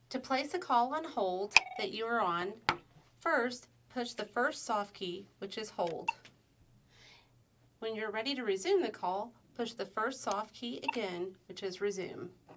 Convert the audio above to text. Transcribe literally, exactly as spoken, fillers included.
To place a call on hold that you are on, first push the first soft key, which is hold. When you're ready to resume the call, push the first soft key again, which is resume.